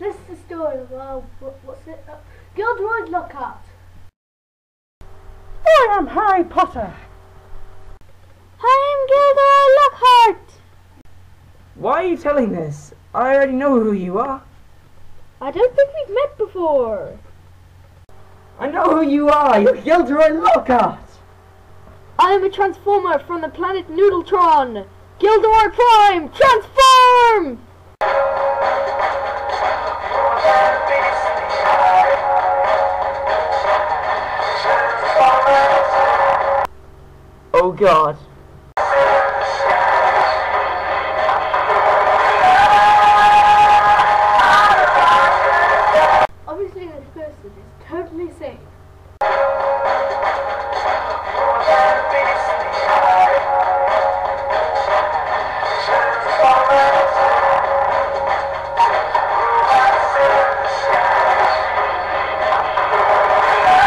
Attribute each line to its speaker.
Speaker 1: This is the story of, what's it? Gilderoy Lockhart.
Speaker 2: I am Harry Potter.
Speaker 1: I am Gilderoy Lockhart.
Speaker 3: Why are you telling this? I already know who you are.
Speaker 1: I don't think we've met before.
Speaker 3: I know who you are. You're Gilderoy Lockhart.
Speaker 1: I am a transformer from the planet Noodletron. Gilderoy Prime, transform!
Speaker 3: Oh God.